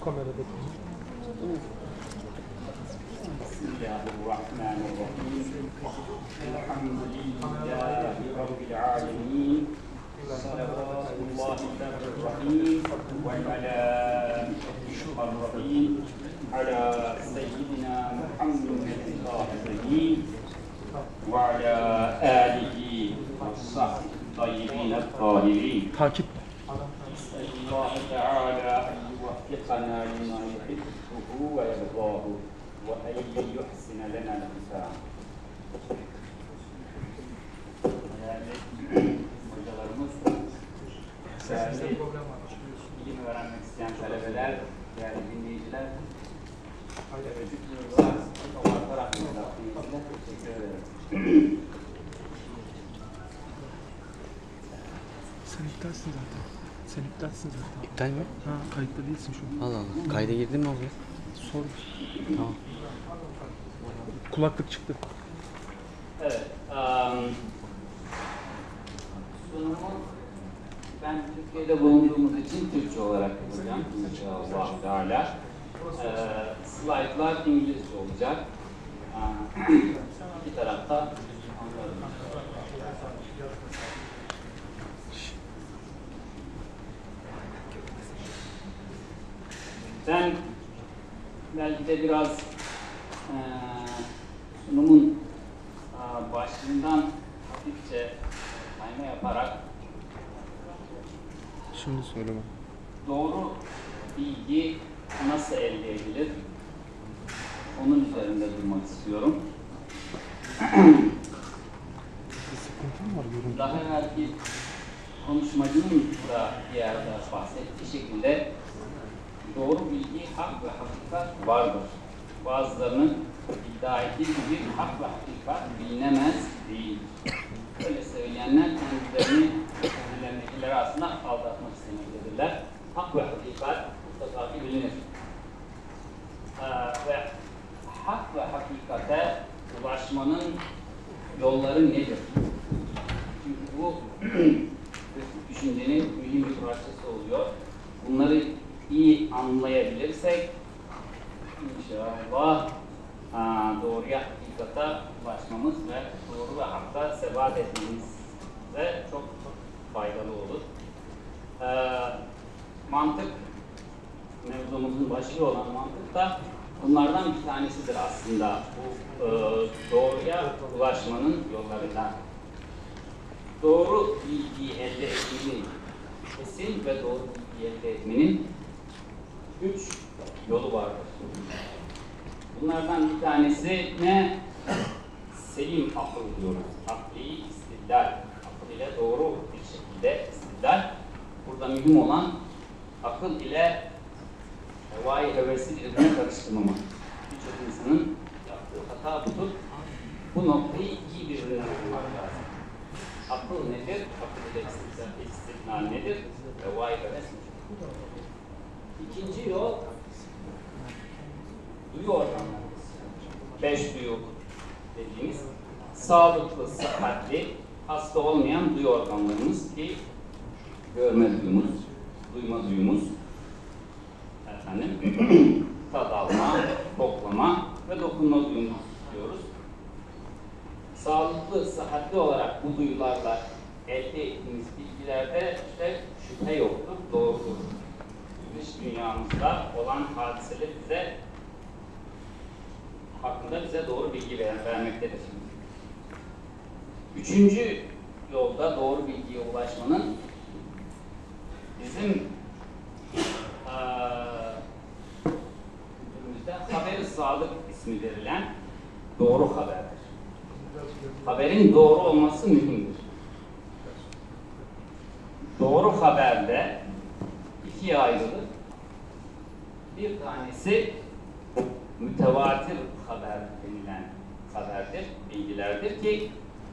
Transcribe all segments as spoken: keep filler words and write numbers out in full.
kameradaki. Bismillahirrahmanirrahim. Elhamdülillahi Rabbil alemin. Salavatüllahirrahmanirrahim. Ve alâ şuharrahim. Alâ seyyidina Muhammedin tahirin. Ve alâ âlihi ve sahbihi tayyibine tahirin. Takip. Allah Teala yuwaffikana lima yuhibbuhu ve yerdahu ve en yuhsine lena l-hisab. Yani hocalarımız, değerli ilim öğrenmek isteyen talebeler, değerli dinleyiciler, teşekkür ederim. Sen iptalsin zaten. Sen iptalsin zaten. İptal mi? Ha, kayıtta değilsin şu an. Allah Allah. Kayda girdin mi abi? Sor. Tamam. Kulaklık çıktı. Evet. Um, sunumu ben Türkiye'de bulunduğumuz için Türkçe olarak yapacağım. İnşallah Teala. Ee, slaytlar İngilizce olacak. Ee, iki tarafta anlarım. Ben belki de biraz e, sunumun e, başlığından hafifçe kayma yaparak Şimdi söyleme. doğru bilgi nasıl elde edilir? Onun üzerinde durmak istiyorum. Sıkıntı mı var görüntü? Daha evvelki konuşmacının da bir yerde bahsettiği şekilde doğru bilgi, hak ve hakikat vardır. Bazılarının iddia ettiği gibi hak ve hakikat bilinemez değil. Öyle söyleyenler kendilerini, kendilerindekileri aslında aldatmak istemektedirler. Hak ve hakikat mutlaka ki bilinir. Ee, ve hak ve hakikate ulaşmanın yolları nedir? Çünkü bu düşüncenin mühim bir parçası oluyor. Bunları iyi anlayabilirsek inşallah aa, doğruya, hakikata ulaşmamız ve doğru ve hakta sebat etmemiz de çok çok faydalı olur. Ee, mantık, mevzumuzun başlığı olan mantık da bunlardan bir tanesidir aslında. Bu e, doğruya ulaşmanın yollarından. Doğru bilgiyi elde etmenin, kesin ve doğru bilgiyi elde etmenin üç yolu vardır. Bunlardan bir tanesi ne? Selim akıl diyoruz. Akli istidlal. Akıl ile doğru bir şekilde istidlal. Burada mühim olan akıl ile hevai hevesi birbirine karıştırmama. Birçok insanın yaptığı hata budur. Bu noktayı iyi birbirine kurmak lazım. Akıl nedir? Akıl ile istidlal nedir? Hevai heves nedir? İkinci yol duyu organlarımız. Beş duyu dediğimiz sağlıklı, sıhhatli, hasta olmayan duyu organlarımız ki görme duyumuz, duyma duyumuz, efendim, tad alma, koklama ve dokunma duyumuz diyoruz. Sağlıklı, sıhhatli olarak bu duyularla elde ettiğimiz bilgilerde işte şüphe yoktur, doğrudur. Dış dünyamızda olan hadiseler bize hakkında bize doğru bilgi ver, vermektedir. Üçüncü yolda doğru bilgiye ulaşmanın bizim kültürümüzde haber-i sadık ismi verilen doğru haberdir. Haberin doğru olması mühimdir. Doğru haberde ikiye ayrılır. Bir tanesi mütevatir haber denilen haberdir, bilgilerdir ki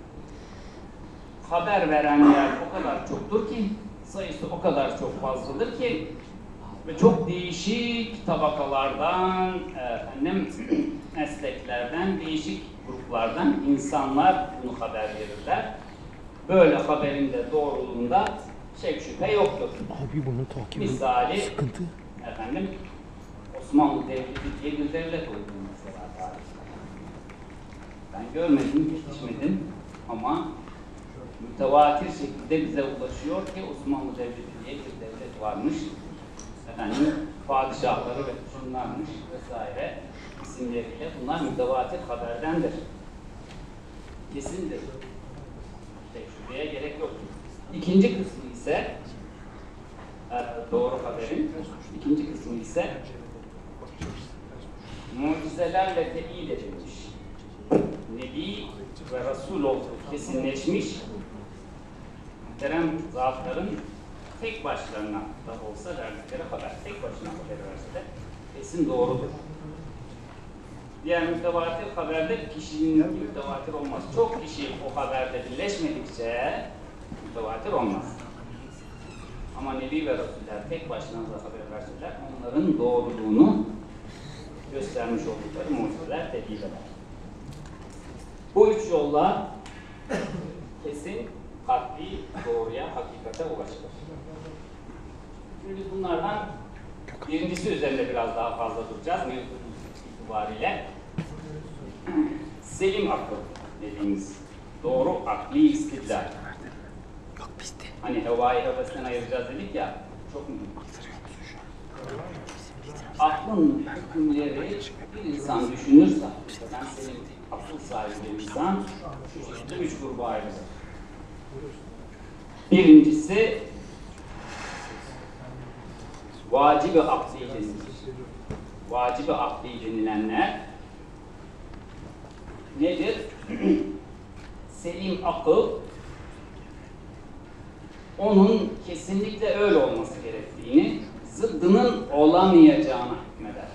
haber verenler o kadar çoktur ki, sayısı o kadar çok fazladır ki ve çok değişik tabakalardan, efendim, mesleklerden, değişik gruplardan insanlar bunu haber verirler. Böyle haberin de doğruluğunda şek şüphe yoktur. Abi bunu takip edin. Misali, sıkıntı. efendim, Osmanlı Devleti diye bir devlet oldu mesela tarihte. Ben görmedim, yetişmedim ama mütevatir şekilde bize ulaşıyor ki Osmanlı Devleti diye bir devlet varmış. Efendim, padişahları ve şunlarmış vesaire isimleriyle bunlar mütevatir haberdendir. Kesindir. Tecrübeye gerek yok. İkinci kısmı ise doğru haberin ikinci kısmı ise mucizelerle teyit edilmiş. Nebi ve Resul olduğu kesinleşmiş muhterem zatların tek başlarına da olsa verdikleri haber, tek başına haber verse de kesin doğrudur. Diğer mütevatir haberde kişinin mütevatir olmaz. Çok kişi o haberde birleşmedikçe mütevatir olmaz. Ama Nebi ve Resuller tek başına da haber verseler onların doğruluğunu göstermiş oldukları mucizeler teyit eder. Bu üç yolla kesin, kat'i, doğruya, hakikate ulaşılır. Şimdi bunlardan birincisi üzerinde biraz daha fazla duracağız mevzu itibariyle. Selim akıl dediğimiz doğru akli istidlal. Hani hevai hevesten ayıracağız dedik ya, çok mühim. Aklın hükümleri bir insan düşünürse, sen senin akıl sahibi bir insan, şu şekilde üç gruba ayrılır. Birincisi, vacib-i akli denilir. Vacib-i akli denilenler nedir? Selim akıl, onun kesinlikle öyle olması gerektiğini, zıddının olamayacağına hükmeder.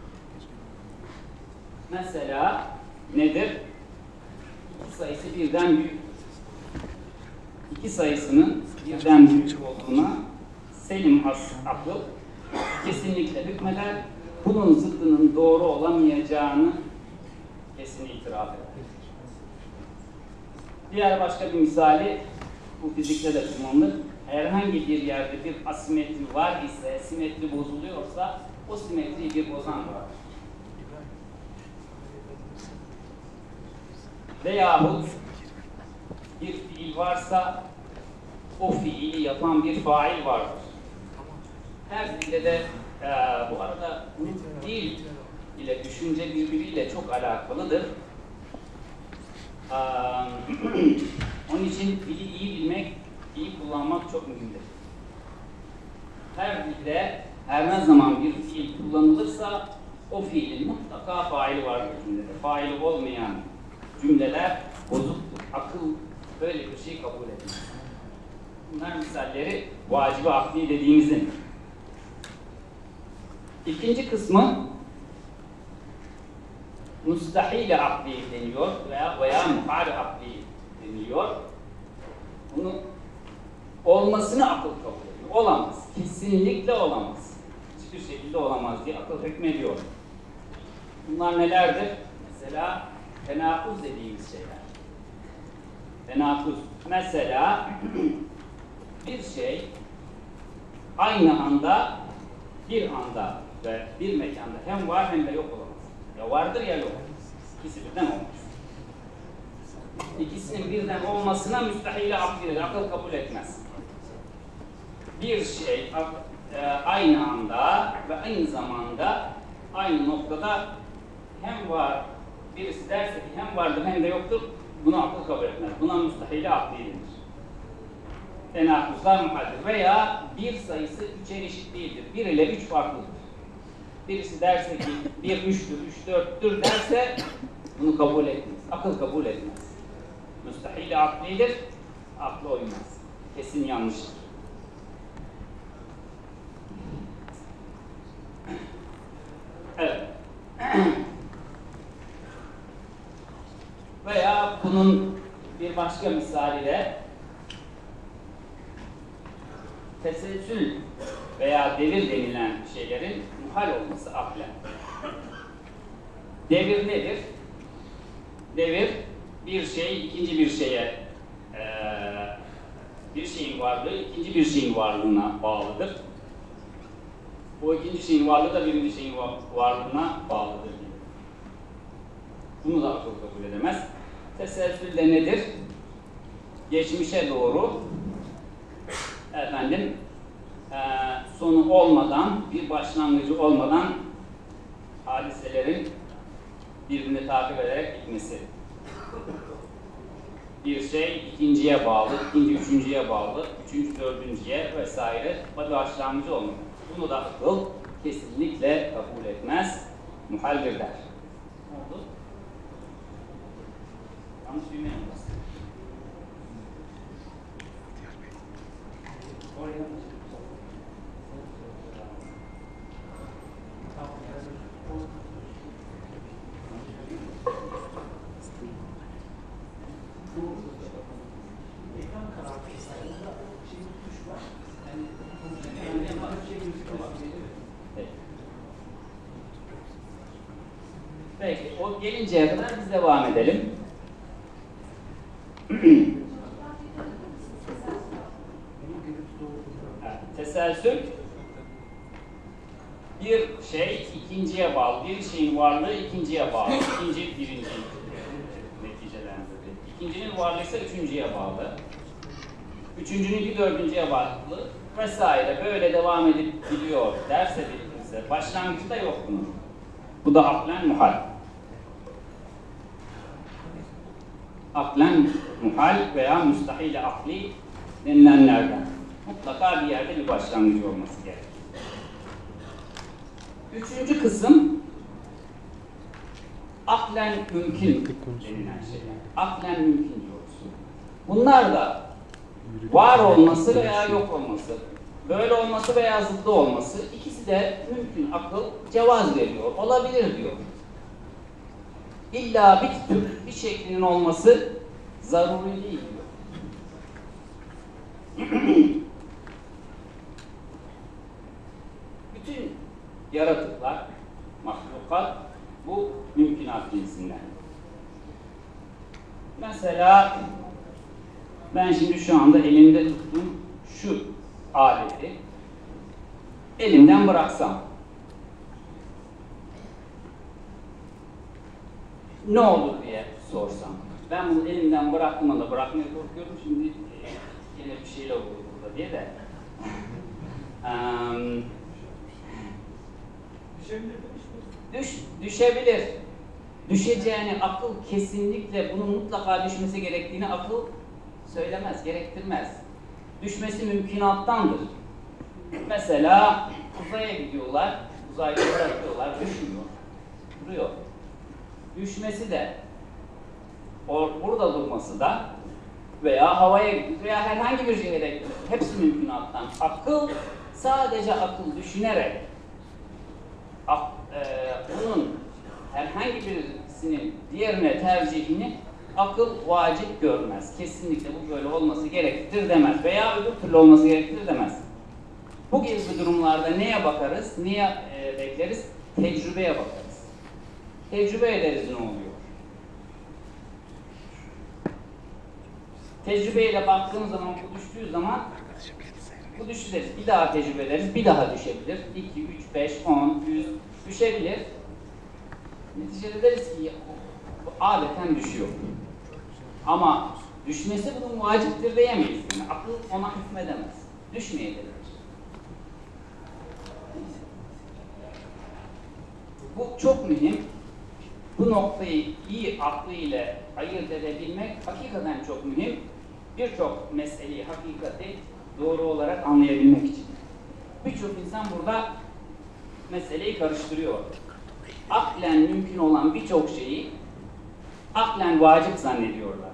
Mesela nedir? İki sayısı birden büyük. İki sayısının birden büyük olduğuna selim akıl kesinlikle hükmeder. Bunun zıddının doğru olamayacağını kesin itiraf eder. Diğer başka bir misali, bu fizikte de kullanılır. Herhangi bir yerde bir asimetri var ise, simetri bozuluyorsa, o simetriyi bir bozan vardır. Veyahut bir fiil varsa, o fiili yapan bir fail vardır. Her dilde de e, bu arada dil ile düşünce birbiriyle çok alakalıdır. Ee, onun için dili iyi bilmek, iyi kullanmak çok mühimdir. Her dilde her ne zaman bir fiil kullanılırsa o fiilin mutlaka faili vardır cümlede. Faili olmayan cümleler bozuktur. Akıl böyle bir şey kabul etmez. Bunlar misalleri vacib-i akli dediğimizin. İkinci kısmı müstahil-i akli deniyor veya veya muhal-i akli deniliyor. Bunu olmasını akıl kabul ediyor. Olamaz. Kesinlikle olamaz. Hiçbir şekilde olamaz diye akıl hükmediyor. Bunlar nelerdir? Mesela tenakuz dediğimiz şeyler. Tenakuz. Mesela bir şey aynı anda, bir anda ve bir mekanda hem var hem de yok olamaz. Ya vardır ya yok. İkisi birden olmaz. İkisinin birden olmasına müstahil-i aklidir. Akıl kabul etmez. Bir şey aynı anda ve aynı zamanda aynı noktada hem var, birisi derse ki hem vardır hem de yoktur, bunu akıl kabul etmez. Buna müstahil-i akli denir. Tenakuzlar muhaldir. Veya bir sayısı üçer eşit değildir. Bir ile üç farklıdır. Birisi derse ki bir üçtür, üç dörttür derse bunu kabul etmez. Akıl kabul etmez. Müstahil-i aklidir, akla uymaz. Kesin yanlıştır. Evet. Veya bunun bir başka misali de teselsül veya devir denilen şeylerin muhal olması aklen. Devir nedir? Devir bir şey ikinci bir şeye e, bir şeyin varlığı ikinci bir şeyin varlığına bağlıdır. o ikinci şeyin varlığı da birinci şeyin varlığına bağlıdır gibi. Bunu da akıl kabul edemez. Teselsül de nedir? Geçmişe doğru efendim e, sonu olmadan, bir başlangıcı olmadan hadiselerin birbirini takip ederek gitmesi. Bir şey ikinciye bağlı, ikinci üçüncüye bağlı, üçüncü dördüncüye vesaire başlangıcı olmalı. Bunu da akıl kesinlikle kabul etmez, muhaldir der. Ne oldu? Yanlış bir mi Oraya Peki, o gelinceye kadar biz devam edelim. Teselsül bir şey ikinciye bağlı, bir şeyin varlığı ikinciye bağlı, ikinci birinci neticelendirdi. İkincinin varlığı ise üçüncüye bağlı, üçüncününki dördüncüye bağlı vesaire böyle devam edip gidiyor derse bir kimse. Başlangıçta yok bunun. Bu da aklen muhal. Aklen muhal veya müstahil akli denilenlerden. Mutlaka bir yerde bir başlangıcı olması gerekir. Üçüncü kısım aklen mümkün denilen şeyler. Aklen mümkün diyoruz. Bunlar da var olması veya yok olması, böyle olması veya zıttı olması, ikisi de mümkün. Akıl cevaz veriyor, olabilir diyor. İlla bir tür, bir şeklinin olması zaruri değil diyor. Bütün yaratıklar, mahlukat bu mümkünat cinsinden. Mesela ben şimdi şu anda elimde tuttuğum şu aleti elimden bıraksam ne olur diye sorsam. Ben bunu elimden bıraktım da bırakmaya korkuyorum. Şimdi e, yine bir şeyle olur burada diye de. um, Düş, düşebilir. Düşeceğini akıl kesinlikle bunun mutlaka düşmesi gerektiğini akıl söylemez, gerektirmez. Düşmesi mümkünattandır. Mesela uzaya gidiyorlar, uzayda bırakıyorlar, düşmüyor, duruyor. Düşmesi de, or, burada durması da veya havaya gidiyor veya herhangi bir yere gidiyor. Hepsi mümkünattan. Akıl, sadece akıl düşünerek ak, e, bunun herhangi birisinin diğerine tercihini akıl vacip görmez. Kesinlikle bu böyle olması gerektir demez. Veya öbür türlü olması gerektir demez. Bu gibi durumlarda neye bakarız, neye e, bekleriz? Tecrübeye bakarız. Tecrübe ederiz ne oluyor? Tecrübeyle baktığım zaman, bu düştüğü zaman bu düşeriz. Bir daha tecrübe ederiz, bir daha düşebilir. iki, üç, beş, on, yüz düşebilir. Neticede deriz ki adeten düşüyor. Ama düşmesi bunun vaciptir diyemeyiz. Yani akıl ona hükmedemez. Düşmeyebilir. Bu çok mühim. Bu noktayı iyi aklıyla ayırt edebilmek hakikaten çok mühim. Birçok meseleyi, hakikati doğru olarak anlayabilmek için. Birçok insan burada meseleyi karıştırıyor. Aklen mümkün olan birçok şeyi aklen vacip zannediyorlar.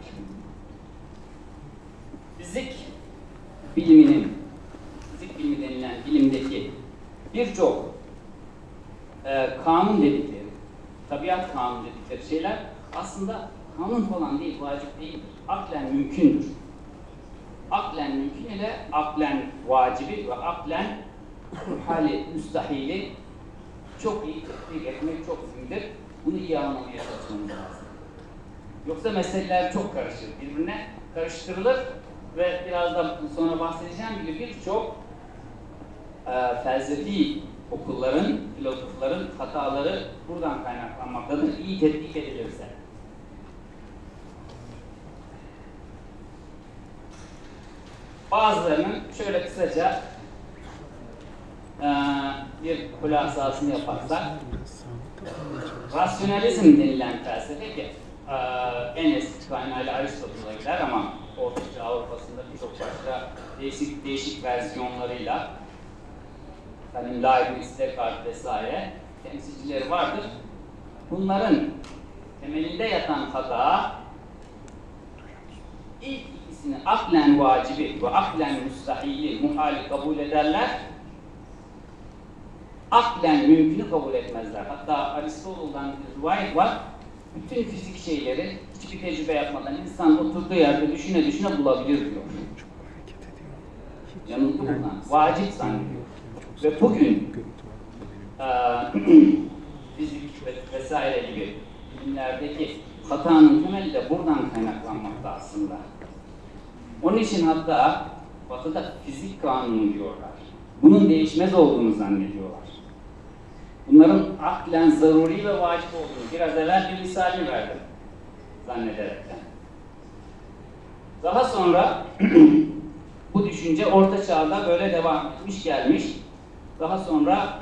Fizik biliminin, fizik bilimi denilen bilimdeki birçok e, kanun dedikleri, tabiat kanunu dedikleri şeyler aslında kanun falan değil, vacip değildir. Aklen mümkündür. Aklen mümkün ile aklen vacibi ve aklen hali müstahili çok iyi tetbik etmek çok mühimdir. Bunu iyi anlamaya çalışmamız lazım. Yoksa meseleler çok karışır. Birbirine karıştırılır ve biraz da sonra bahsedeceğim gibi birçok e, felsefi okulların, filozofların hataları buradan kaynaklanmaktadır, iyi tetkik edilirse. Bazılarının şöyle kısaca e, bir hulasasını yaparsak, rasyonalizm denilen felsefe ki e, en eski kaynağıyla Aristotel'a gider ama Ortaçağ Avrupa'sında birçok başka değişik değişik versiyonlarıyla, hani Leibniz, Descartes vesaire temsilcileri vardır. Bunların temelinde yatan hata, ilk ikisini aklen vacibi ve aklen müstahili, muhali kabul ederler. Aklen mümkünü kabul etmezler. Hatta Aristotel'dan bir rivayet var. Bütün fizik şeyleri hiçbir tecrübe yapmadan insan oturduğu yerde düşüne düşüne bulabilir diyor. Yanılgı bundan. Vacip zannediyor. Ve bugün e, fizik vesaire gibi bilimlerdeki hatanın temeli de buradan kaynaklanmakta aslında. Onun için hatta Batı'da fizik kanunu diyorlar. Bunun değişmez olduğunu zannediyorlar. Bunların aklen zaruri ve vacip olduğunu biraz evvel bir misalini verdim zannederekten. Daha sonra bu düşünce Orta Çağ'da böyle devam etmiş gelmiş. Daha sonra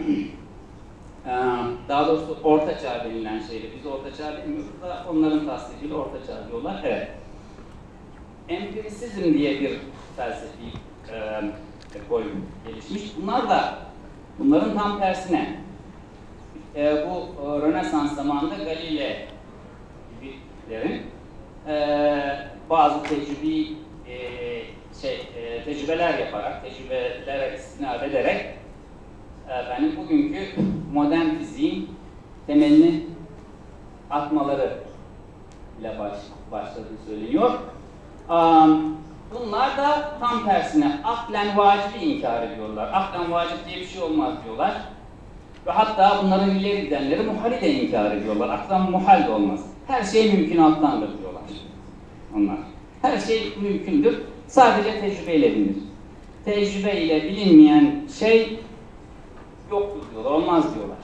daha doğrusu Orta Çağ denilen şeyle, biz Orta Çağ demiyoruz da onların tasdikiyle Orta Çağ diyorlar. Evet. Empirisizm diye bir felsefi ekol gelişmiş. Bunlar da bunların tam tersine e, bu e, Rönesans zamanında Galile gibilerin e, bazı tecrübi e, şey e, tecrübeler yaparak, tecrübelere istinad ederek efendim bugünkü modern fiziğin temelini atmaları ile baş, başladığı söyleniyor. Um, bunlar da tam tersine aklen vacibi inkar ediyorlar. Aklen vacip diye bir şey olmaz diyorlar. Ve hatta bunların ileri gidenleri muhali de inkar ediyorlar. Aklen muhal de olmaz. Her şey mümkünattandır diyorlar onlar. Her şey mümkündür. Sadece tecrübeyle bilinir. Tecrübeyle bilinmeyen şey yoktur diyorlar, olmaz diyorlar.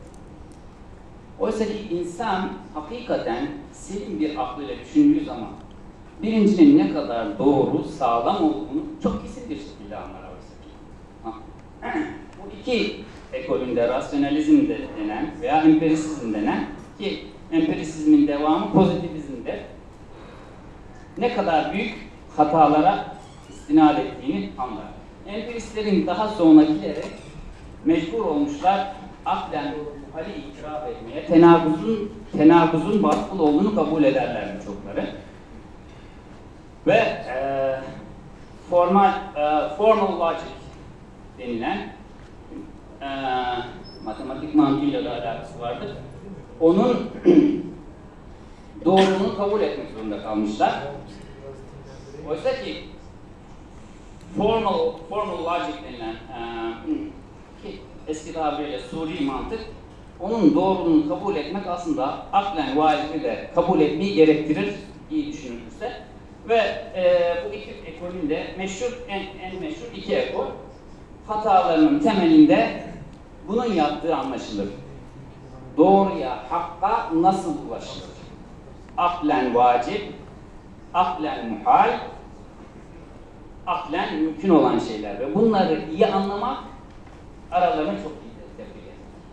Oysa ki insan hakikaten selim bir aklıyla düşündüğü zaman birincinin ne kadar doğru, sağlam olduğunu çok kesin bir şekilde anlar oysa ki. Bu iki ekolünde rasyonalizm de denen veya empirisizm denen, ki empirisizmin devamı pozitivizmdir, ne kadar büyük hatalara istinad ettiğini anlar. Empiristlerin daha sonrakileri mecbur olmuşlar aklen muhali itiraf etmeye, tenakuzun, tenakuzun batıl olduğunu kabul ederler birçokları. Ve e, formal, e, formal logic denilen e, matematik mantığıyla da alakası vardır. Onun doğruluğunu kabul etmek zorunda kalmışlar. Oysa ki formal, formal logic denilen e, ki eski tabiriyle suri mantık, onun doğruluğunu kabul etmek aslında aklen vacibi de kabul etmeyi gerektirir, iyi düşünülürse. Ve e, bu iki ekolün de meşhur, en, en meşhur iki ekol, hatalarının temelinde bunun yaptığı anlaşılır. Doğruya, hakka nasıl ulaşılır? Aklen vacip, aklen muhal, aklen mümkün olan şeyler ve bunları iyi anlamak aralarını çok iyi tebrik eder.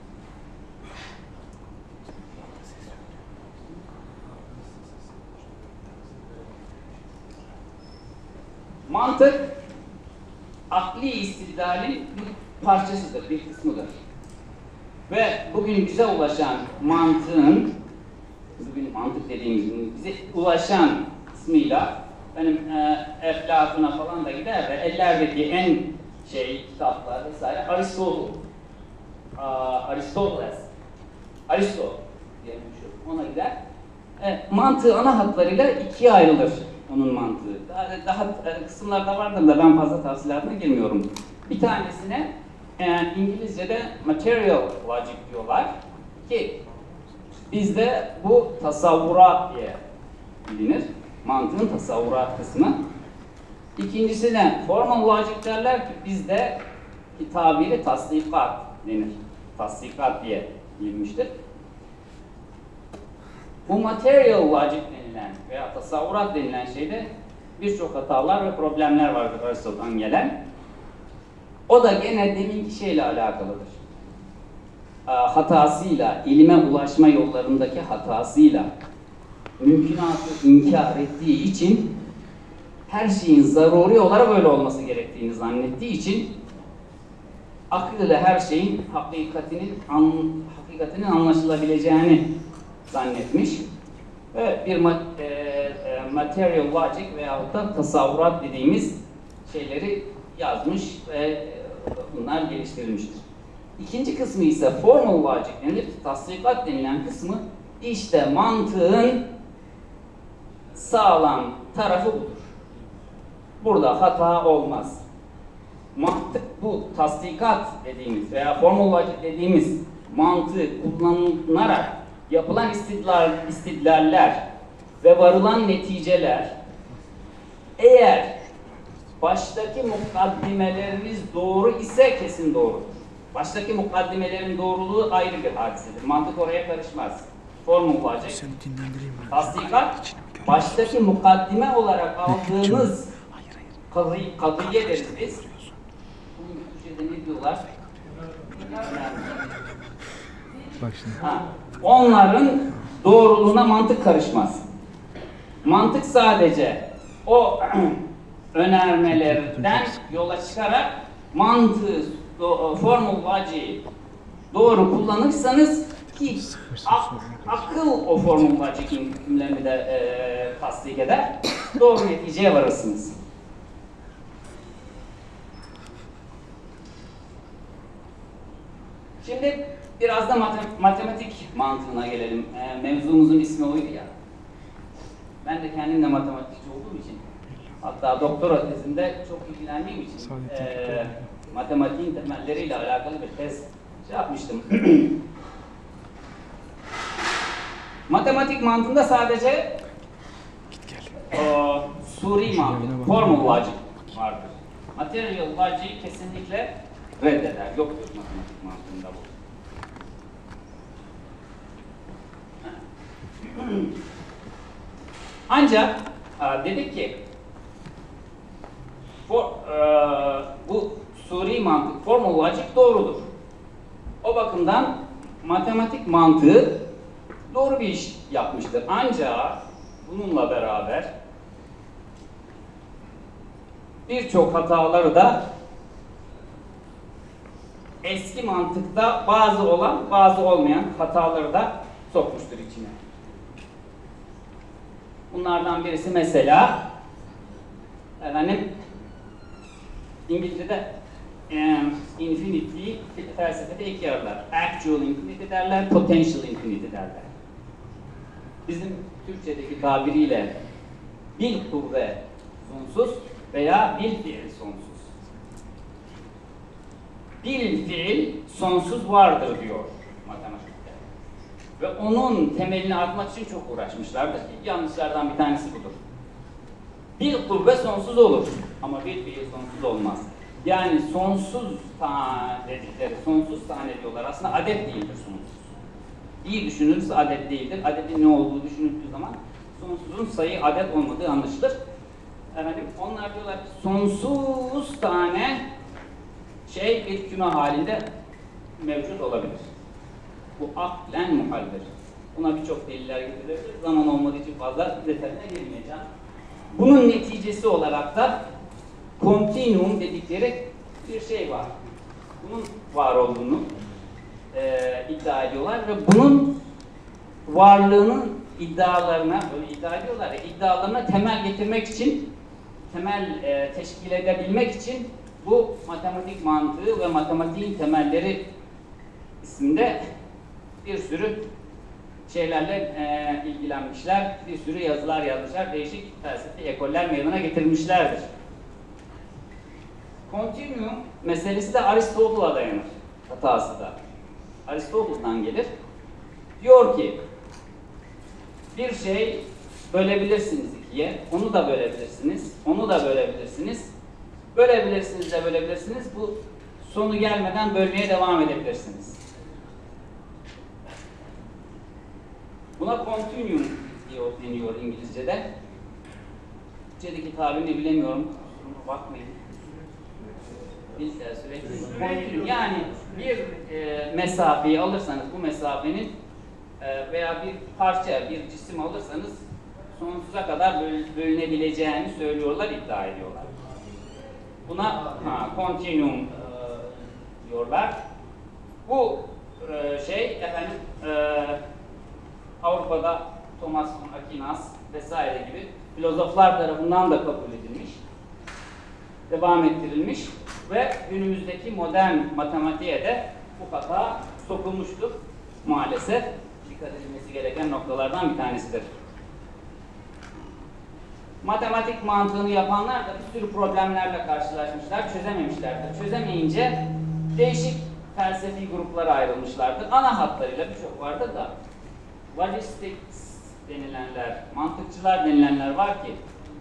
Mantık, akli istidlalin bir parçasıdır, bir kısmıdır. Ve bugün bize ulaşan mantığın, bugün mantık dediğimiz bize ulaşan kısmıyla benim e, Eflatun'a falan da gider ve ellerdeki en şey kitaplar vesaire Aristotle, Aristoteles, Aristo diye meşhur, ona gider. E, mantığı ana hatlarıyla ikiye ayrılır onun mantığı. Daha, daha e, kısımlarda vardır da ben fazla tavsiyelerine girmiyorum. Bir tanesine e, İngilizce'de material logic diyorlar ki bizde bu tasavvurat diye bilinir. Mantığın tasavvurat kısmı. İkincisine formal logic derler ki bizde tabiri tasdikat denir. Tasdikat diye bilinmiştir. Bu material logic denilen veya tasavvurat denilen şeyde birçok hatalar ve problemler vardır Aristotle'dan gelen. O da gene deminki şeyle alakalıdır. Hatasıyla, ilime ulaşma yollarındaki hatasıyla mümkünatı inkar ettiği için, her şeyin zaruri olarak böyle olması gerektiğini zannettiği için akıl ile her şeyin hakikatinin an, hakikatinin anlaşılabileceğini zannetmiş ve bir ma e, e, material logic veyahut da tasavvurat dediğimiz şeyleri yazmış ve bunlar geliştirilmiştir. İkinci kısmı ise formal logic denir. Tasdikat denilen kısmı işte mantığın sağlam tarafı budur. Burada hata olmaz. Mantık bu tasdikat dediğimiz veya formal logic dediğimiz mantığı kullanılarak yapılan istidlal, istidlaller ve varılan neticeler eğer baştaki mukaddimeleriniz doğru ise kesin doğrudur. Baştaki mukaddimelerin doğruluğu ayrı bir hadisedir. Mantık oraya karışmaz. Formal logic, tasdikat, baştaki mukaddime olarak aldığımız kadı- kadıye deriz biz. Bugün Türkçe'de ne diyorlar? Bak şimdi. Ha, onların doğruluğuna mantık karışmaz. Mantık sadece o önermelerden yola çıkarak mantığı, formal logic'i doğru kullanırsanız ki ak, akıl o formal logic'in hükümlerini de e, tasdik eder, doğru neticeye varırsınız. Şimdi biraz da matematik mantığına gelelim. E, mevzumuzun ismi oydu ya. Ben de kendim de matematikçi olduğum için, hatta doktora tezimde çok ilgilendiğim için e, matematiğin temelleriyle alakalı bir tez şey yapmıştım. Matematik mantığında sadece o, suri mantık, formal logic vardır. Material logic kesinlikle reddeder, yoktur matematik mantığında bu. Ancak dedik ki for, e, bu suri mantık, formal logic doğrudur. O bakımdan matematik mantığı doğru bir iş yapmıştır. Ancak bununla beraber birçok hataları da eski mantıkta bazı olan, bazı olmayan hataları da sokmuştur içine. Bunlardan birisi mesela efendim İngilizce'de um, infinity felsefede iki yararlar. Actual infinity derler, potential infinity derler. Bizim Türkçedeki tabiriyle bil kuvve sonsuz veya bil fiil sonsuz. Bil fiil sonsuz vardır diyor matematikte. Ve onun temelini atmak için çok uğraşmışlardır ki yanlışlardan bir tanesi budur. Bil kuvve sonsuz olur ama bil fiil sonsuz olmaz. Yani sonsuz tane dedikleri, sonsuz tane diyorlar. Aslında adet değildir sonsuz. İyi düşünülürse adet değildir. Adetin ne olduğu düşünüldüğü zaman sonsuzun sayı adet olmadığı anlaşılır. Efendim, onlar diyorlar ki sonsuz tane şey bir küme halinde mevcut olabilir. Bu aklen muhaldir. Buna birçok deliller getirilir. Zaman olmadığı için fazla detayına girmeyeceğim. Bunun neticesi olarak da kontinuum dedikleri bir şey var. Bunun var olduğunu e, iddia ediyorlar ve bunun varlığının iddialarına, böyle iddia ediyorlar ya, iddialarına temel getirmek için, temel e, teşkil edebilmek için bu matematik mantığı ve matematiğin temelleri isimde bir sürü şeylerle e, ilgilenmişler, bir sürü yazılar yazmışlar, değişik felsefi ekoller meydana getirmişlerdir. Continuum meselesi de Aristoteles'a dayanır, hatası da. Aristoteles'tan gelir. Diyor ki, bir şey bölebilirsiniz ikiye, onu da bölebilirsiniz, onu da bölebilirsiniz, bölebilirsiniz de bölebilirsiniz. Bu sonu gelmeden bölmeye devam edebilirsiniz. Buna continuum diyor, deniyor İngilizce'de. Türkçedeki tabirini bilemiyorum. Bakmayın. Bizler sürekli continuum. Yani bir e, mesafeyi alırsanız bu mesafenin e, veya bir parça, bir cisim alırsanız sonsuza kadar böl bölünebileceğini söylüyorlar, iddia ediyorlar. Buna ha, continuum e, diyorlar. Bu e, şey efendim e, Avrupa'da Thomas von Aquinas vesaire gibi filozoflar tarafından da kabul edilmiş, devam ettirilmiş ve günümüzdeki modern matematiğe de bu hata sokulmuştur maalesef. Dikkat edilmesi gereken noktalardan bir tanesidir. Matematik mantığını yapanlar da bir sürü problemlerle karşılaşmışlar, çözememişlerdir. Çözemeyince değişik felsefi gruplara ayrılmışlardır. Ana hatlarıyla birçok vardır da logistics denilenler, mantıkçılar denilenler var ki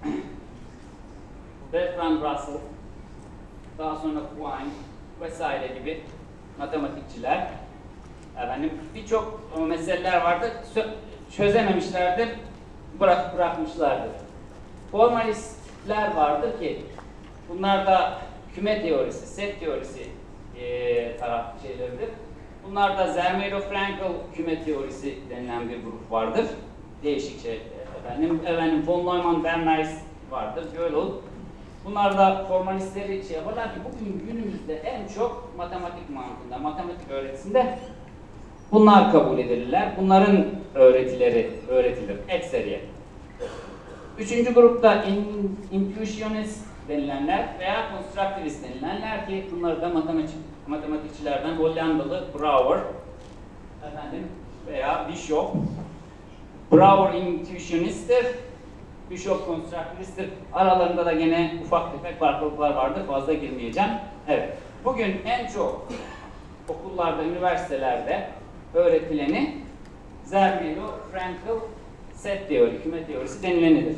Bertrand Russell, daha sonra Quine vesaire gibi matematikçiler, efendim birçok meseleler vardır, çözememişlerdir, bırak bırakmışlardır. Formalistler vardır ki bunlar da küme teorisi, set teorisi e, taraf şeyleridir. Bunlar da Zermelo-Fraenkel küme teorisi denilen bir grup vardır. Değişik şey efendim, efendim von Neumann-Bernays vardır, Gödel. Bunlar da formalistleri şey yaparlar ki bugün günümüzde en çok matematik mantığında, matematik öğretisinde bunlar kabul edilirler. Bunların öğretileri öğretilir ekseriye. Üçüncü grupta in, intuitionist denilenler veya constructivist denilenler ki bunlar da matematik, matematikçilerden Hollandalı Brouwer efendim, veya Bishop. Brouwer intuitionisttir, Bishop constructivisttir. Aralarında da gene ufak tefek farklılıklar vardır. Fazla girmeyeceğim. Evet. Bugün en çok okullarda, üniversitelerde öğretileni Zermelo-Fraenkel set teori, küme teorisi denilenidir.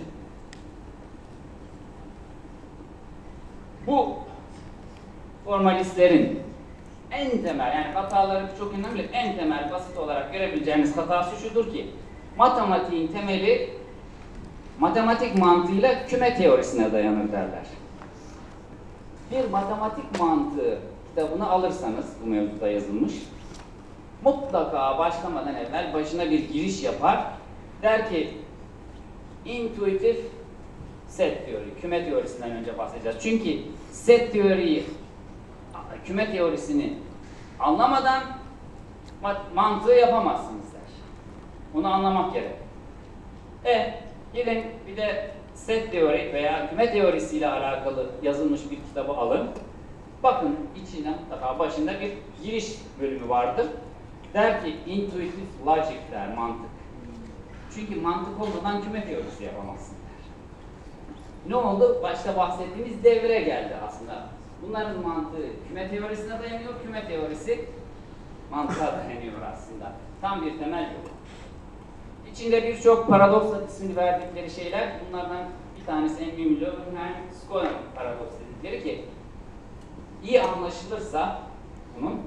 Bu formalistlerin en temel, yani hataları çok önemli, en temel basit olarak görebileceğiniz hatası şudur ki matematiğin temeli matematik mantığıyla küme teorisine dayanır derler. Bir matematik mantığı kitabını alırsanız, bu mevzuda yazılmış, mutlaka başlamadan evvel başına bir giriş yapar. Der ki, intuitif set teori, küme teorisinden önce bahsedeceğiz. Çünkü set teoriyi, küme teorisini anlamadan mantığı yapamazsınız der. Bunu anlamak gerek. E, gelin bir de set teori veya küme teorisiyle alakalı yazılmış bir kitabı alın. Bakın içine mutlaka başında bir giriş bölümü vardır. Der ki, intuitive logic der, mantık. Çünkü mantık olmadan küme teorisi yapamazsın der. Ne oldu? Başta bahsettiğimiz devre geldi aslında. Bunların mantığı küme teorisine dayanıyor, küme teorisi mantığa dayanıyor aslında. Tam bir temel yok. İçinde birçok paradoks ismini verdikleri şeyler, bunlardan bir tanesi en mühimli Löwenheim-Skolem paradoks dedikleri ki iyi anlaşılırsa bunun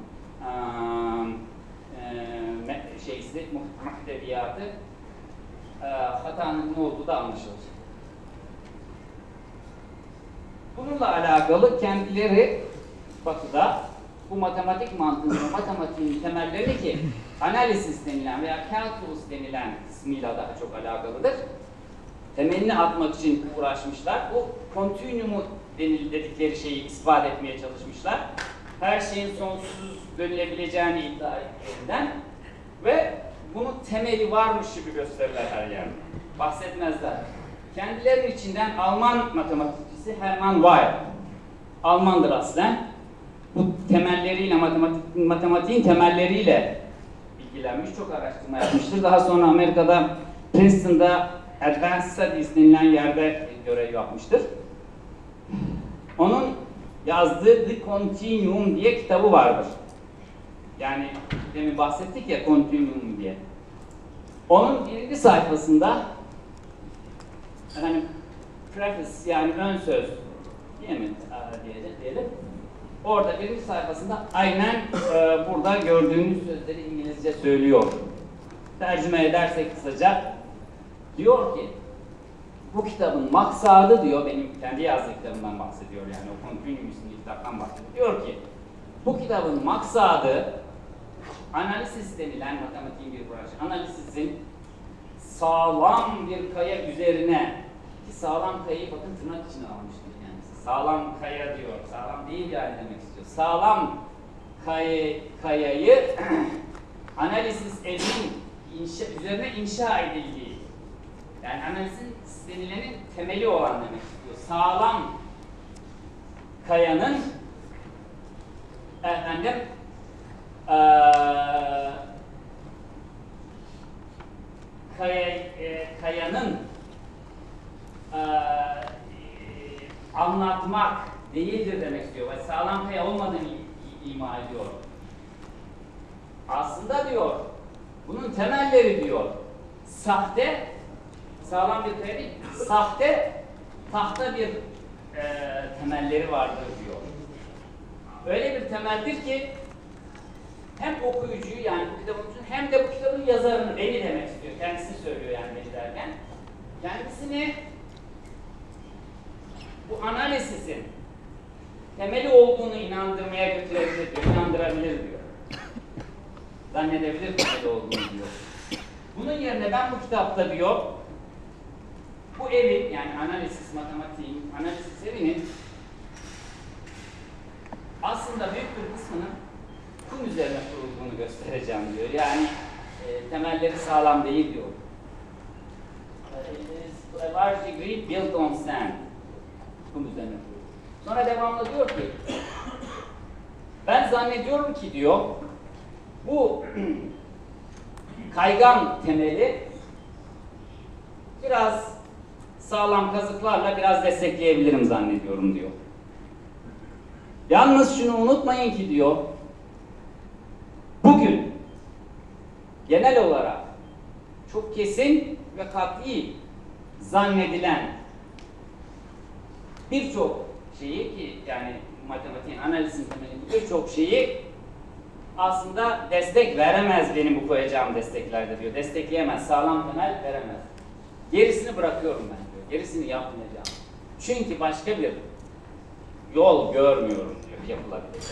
e, şeysi, muhteviyatı, e, hatanın ne olduğu da anlaşılır. Bununla alakalı kendileri Batı'da bu matematik mantığının, matematiğin temellerini ki analisis denilen veya calculus denilen kısmıyla daha çok alakalıdır. Temelini atmak için uğraşmışlar. Bu kontinüumu dedikleri şeyi ispat etmeye çalışmışlar. Her şeyin sonsuz bölünebileceğini iddia ettiklerinden ve bunun temeli varmış gibi gösterirler her yerde. Bahsetmezler. Kendilerinin içinden Alman matematikçisi Hermann Weyl, Almandır aslen. Bu temelleriyle, matematik, matematiğin temelleriyle ilgilenmiş, çok araştırma yapmıştır. Daha sonra Amerika'da Princeton'da Advanced Studies denilen yerde görev yapmıştır. Onun yazdığı The Continuum diye kitabı vardır. Yani demin bahsettik ya Continuum diye. Onun birinci sayfasında efendim preface yani ön söz diye mi diyelim, diyelim. Orada birinci sayfasında aynen e, burada gördüğünüz sözleri İngilizce söylüyor. Tercüme edersek kısaca diyor ki bu kitabın maksadı diyor, benim kendi yazdığı kitabımdan bahsediyor yani o Continuum isimli kitaptan bahsediyor. Diyor ki bu kitabın maksadı analiz denilen matematiğin bir branşı. Analisin sağlam bir kaya üzerine, ki sağlam kayayı bakın tırnak içine almıştır kendisi. Sağlam kaya diyor. Sağlam değil yani demek istiyor. Sağlam kay, kayayı analiz elinin inşa, üzerine inşa edildiği, yani analizin denilenin temeli olan demek istiyor. Sağlam kayanın efendim Ee, kaya, e, kayanın e, anlatmak değildir demek istiyor. Ve sağlam kaya olmadığını ima ediyor. Aslında diyor, bunun temelleri diyor, sahte, sağlam bir kaya değil, sahte, tahta bir e, temelleri vardır diyor. Öyle bir temeldir ki hem okuyucuyu yani bu kitabın hem de bu kitabın yazarını, beni demek istiyor. Kendisini söylüyor yani beni derken. Kendisini bu analizisin temeli olduğunu inandırmaya götürebilir diyor, inandırabilir diyor. Zannedebilir temeli olduğunu diyor. Bunun yerine ben bu kitapta diyor, bu evin yani analiz matematiğin, analiz evinin aslında büyük bir kısmının kum üzerine kurulduğunu göstereceğim diyor. Yani e, temelleri sağlam değil diyor. It is a large degree built on sand. Kum üzerine kuruldu. Sonra devamlı diyor ki ben zannediyorum ki diyor bu kaygan temeli biraz sağlam kazıklarla biraz destekleyebilirim zannediyorum diyor. Yalnız şunu unutmayın ki diyor, bugün genel olarak çok kesin ve kat'i zannedilen birçok şeyi ki yani matematiğin analizin temelinde birçok şeyi aslında destek veremez benim bu koyacağım desteklerde diyor. Destekleyemez, sağlam temel veremez. Gerisini bırakıyorum ben diyor. Gerisini yapmayacağım. Çünkü başka bir yol görmüyorum diyor yapılabilecek.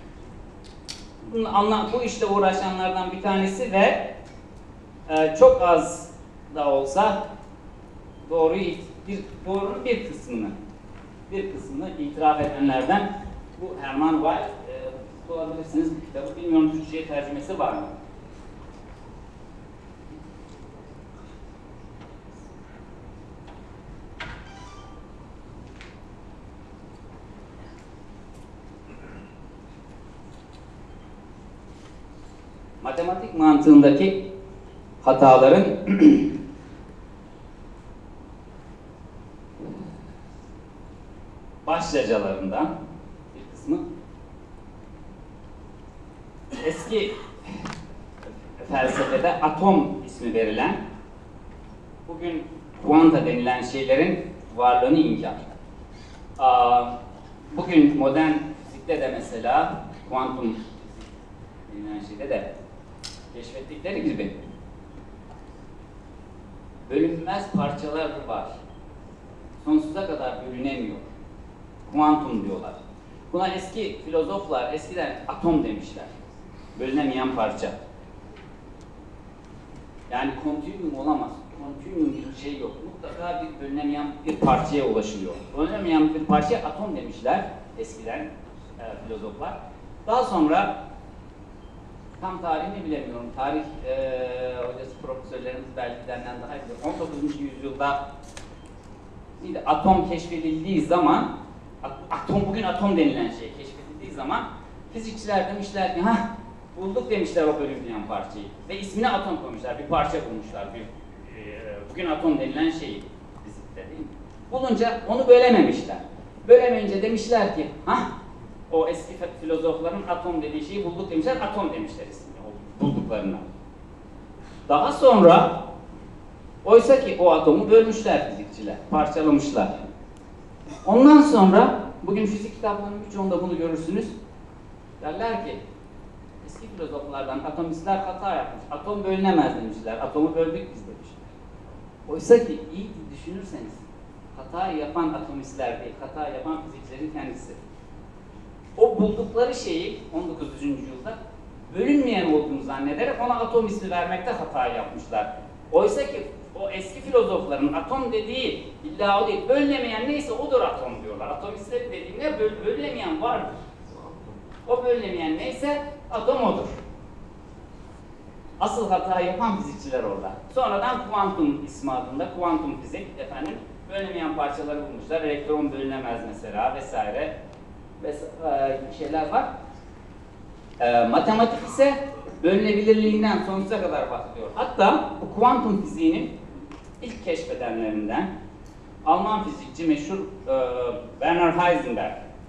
Anla, bu işte uğraşanlardan bir tanesi ve e, çok az da olsa doğruyu bir doğrunun bir kısmını bir kısmını itiraf edenlerden bu Hermann Weyl e, bulabilirsiniz bu kitabı. Bilmiyorum Türkçe'ye tercümesi var mı? Matematik mantığındaki hataların başlıcalarından bir kısmı eski felsefede atom ismi verilen, bugün kuanta denilen şeylerin varlığını inkar. Bugün modern fizikte de mesela kuantum denilen şeyde de keşfettikleri gibi bölünmez parçalar var. Sonsuza kadar bölünemiyor. Kuantum diyorlar. Buna eski filozoflar eskiden atom demişler. Bölünemeyen parça. Yani kontinüum olamaz. Kontinüum bir şey yok. Mutlaka bir bölünemeyen bir parçaya ulaşılıyor. Bölünemeyen bir parçaya atom demişler eskiden e, filozoflar. Daha sonra tam tarihini bilemiyorum. Tarih e, hocası profesörlerimiz belki benden daha iyi. on dokuzuncu yüzyılda neydi, atom keşfedildiği zaman, atom bugün atom denilen şey keşfedildiği zaman fizikçiler demişler ki ha bulduk demişler o bölünmeyen parçayı ve ismine atom koymuşlar. Bir parça bulmuşlar. Bir, e, bugün atom denilen şeyi fizikte değil mi? Bulunca onu bölememişler. Bölemeyince demişler ki ha o eski filozofların atom dediği şeyi bulduk demişler, atom demişler ismini, o bulduklarına. Daha sonra, oysa ki o atomu bölmüşler fizikçiler, parçalamışlar. Ondan sonra bugün fizik kitaplarının birçoğunda bunu görürsünüz. Derler ki, eski filozoflardan atomistler hata yapmış, atom bölünemez demişler, atomu böldük biz demişler. Oysa ki iyi düşünürseniz, hata yapan atomistler değil, hata yapan fizikçilerin kendisi. O buldukları şeyi on dokuzuncu yüzyılda bölünmeyen olduğunu zannederek ona atom ismi vermekte hata yapmışlar. Oysa ki o eski filozofların atom dediği illa o değil, bölünemeyen neyse odur atom diyorlar. Atomistlerin dediğinde böl bölünemeyen vardır. O bölünemeyen neyse atom odur. Asıl hata yapan fizikçiler orada. Sonradan kuantum ismi adında, kuantum fizik efendim, bölünemeyen parçaları bulmuşlar. Elektron bölünemez mesela vesaire. Ves şeyler var. E, matematik ise bölünebilirliğinden sonsuza kadar bahsediyor. Hatta bu kuantum fiziğinin ilk keşfedenlerinden Alman fizikçi meşhur e, Werner Heisenberg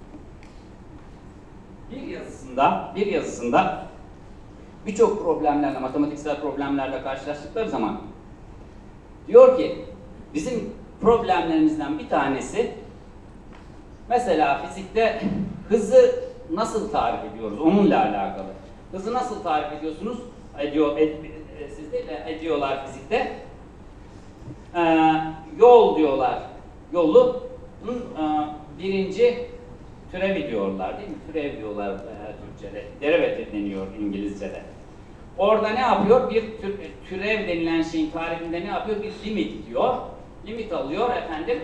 bir yazısında bir yazısında birçok problemlerle, matematiksel problemlerle karşılaştıkları zaman diyor ki bizim problemlerimizden bir tanesi mesela fizikte hızı nasıl tarif ediyoruz? Onunla alakalı. Hızı nasıl tarif ediyorsunuz? Ediyor, ed, siz değil de ediyorlar fizikte. Ee, yol diyorlar. Yolu e, birinci türevi diyorlar değil mi? Türev diyorlar e, Türkçe'de. Derivative deniyor İngilizce'de. Orada ne yapıyor? Bir tür, türev denilen şeyin tarifinde ne yapıyor? Bir limit diyor. Limit alıyor efendim.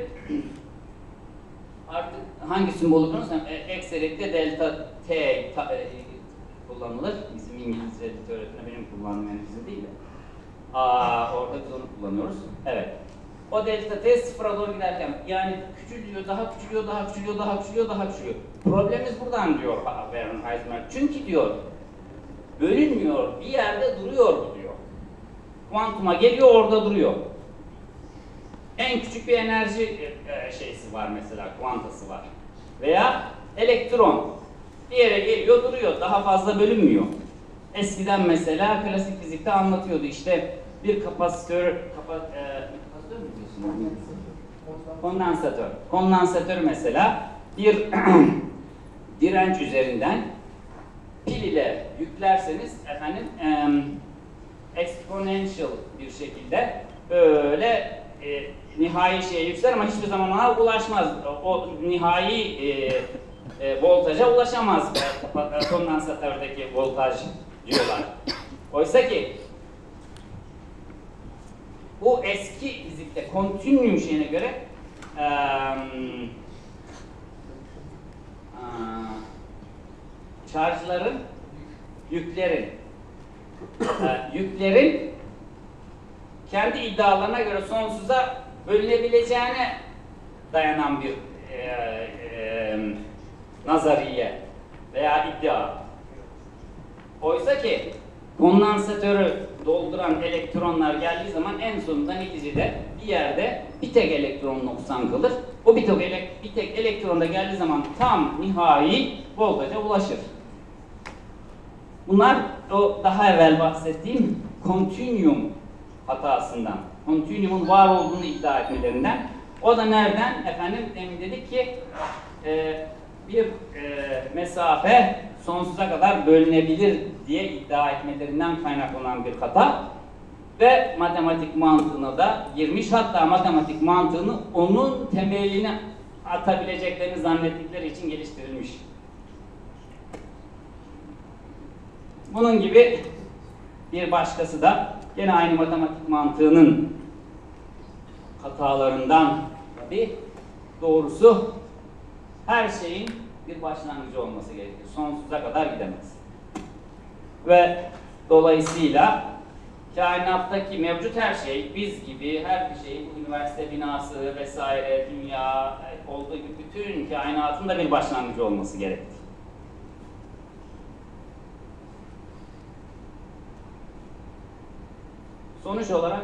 Artık hangi simbolü kullanırsan ekserlikte delta t ta, e, kullanılır. Bizim İngilizce literatüründe benim kullandığım yani bizim değil de. Aa, orada biz onu kullanıyoruz. Evet. O delta t sıfıra doğru giderken yani küçülüyor, daha küçülüyor, daha küçülüyor, daha küçülüyor, daha küçülüyor. Problemimiz buradan diyor Werner Heisenberg. Çünkü diyor bölünmüyor, bir yerde duruyor bu diyor. Kuantuma geliyor, orada duruyor. En küçük bir enerji e, şeysi var mesela, kuantası var. Veya elektron bir yere geliyor, duruyor, daha fazla bölünmüyor. Eskiden mesela klasik fizikte anlatıyordu işte bir kapasitör, kapa, e, kapasitör mü diyorsun? Kondansatör. Kondansatör mesela bir direnç üzerinden pil ile yüklerseniz efendim e, exponential bir şekilde böyle e, nihai şeye yükselir ama hiçbir zaman ona ulaşmaz. O nihai e, e, voltaja ulaşamaz. Kondansatördeki voltaj diyorlar. Oysa ki bu eski fizikte kontinüum şeyine göre e, e, şarjların, yüklerin e, yüklerin kendi iddialarına göre sonsuza bölünebileceğine dayanan bir e, e, nazariye veya iddia. Oysa ki kondansatörü dolduran elektronlar geldiği zaman en sonunda neticede bir yerde bir tek elektron noksan kalır. O bir tek, ele, bir tek elektron da geldiği zaman tam nihai voltaja ulaşır. Bunlar o daha evvel bahsettiğim kontinüum hatasından, kontinüumun var olduğunu iddia etmelerinden. O da nereden? Efendim demin dedik ki e, bir e, mesafe sonsuza kadar bölünebilir diye iddia etmelerinden kaynaklanan bir hata ve matematik mantığına da girmiş, hatta matematik mantığını onun temelini atabileceklerini zannettikleri için geliştirilmiş. Bunun gibi bir başkası da gene aynı matematik mantığının hatalarından tabii doğrusu her şeyin bir başlangıcı olması gerekir. Sonsuza kadar gidemez. Ve dolayısıyla kainattaki mevcut her şey, biz gibi her bir şey, üniversite binası vesaire, dünya olduğu gibi bütün kainatın da bir başlangıcı olması gerekir. Sonuç olarak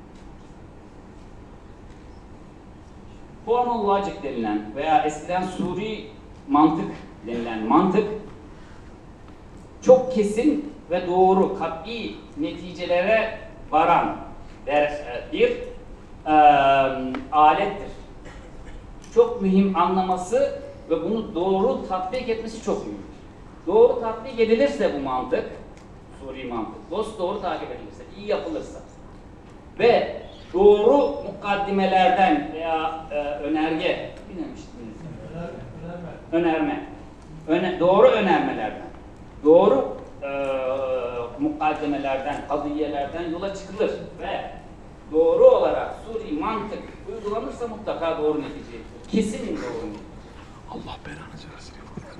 formal logic denilen veya eskiden suri mantık denilen mantık çok kesin ve doğru, kat'i neticelere varan bir e, alettir. Çok mühim anlaması ve bunu doğru tatbik etmesi çok mühim. Doğru tatbik edilirse bu mantık, suri mantık, dost doğru takip edilirse, iyi yapılırsa ve doğru mukaddimelerden veya e, önerge, ne demiştiniz? Önerme. Öne, doğru önermelerden, doğru e, mukaddimelerden, kadiyelerden yola çıkılır ve doğru olarak suri mantık uygulanırsa mutlaka doğru netice. Kesin doğru netice. Allah belanı versin.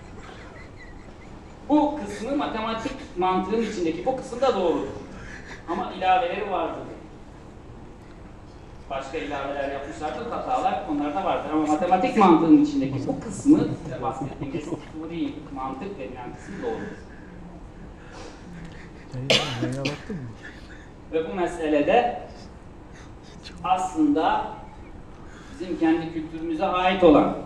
Bu kısmı matematik mantığın içindeki bu kısım da doğrudur. Ama ilaveleri vardır. Başka ilaveler yapmışlardır, hatalar onlar da vardır. Ama matematik mantığın içindeki bu kısmı, bahsettiğimiz suri mantık denilen kısım doğrudur. Yayına baktın mı? Ve bu meselede aslında bizim kendi kültürümüze ait olan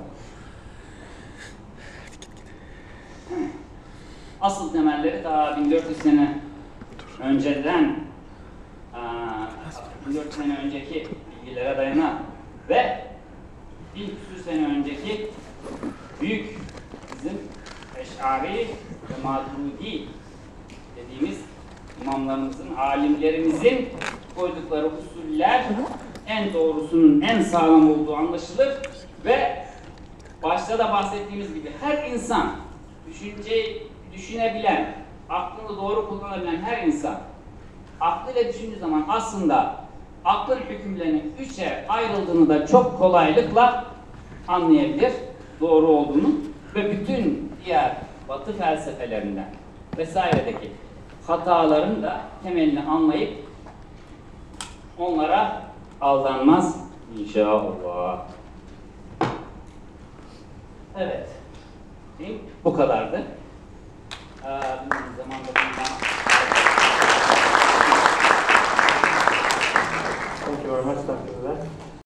asıl temelleri daha bin dört yüz sene önceden bin dört yüz sene önceki bilgilere dayanan ve bin küsur sene önceki büyük bizim Eş'ari ve Maturidi dediğimiz imamlarımızın, alimlerimizin koydukları usuller en doğrusunun en sağlam olduğu anlaşılır ve başta da bahsettiğimiz gibi her insan düşünceyi düşünebilen, aklını doğru kullanabilen her insan aklıyla düşündüğü zaman aslında aklın hükümlerinin üçe ayrıldığını da çok kolaylıkla anlayabilir, doğru olduğunu ve bütün diğer Batı felsefelerinden vesairedeki hataların da temelini anlayıp onlara aldanmaz inşallah. Evet. Bu kadardı. Ee,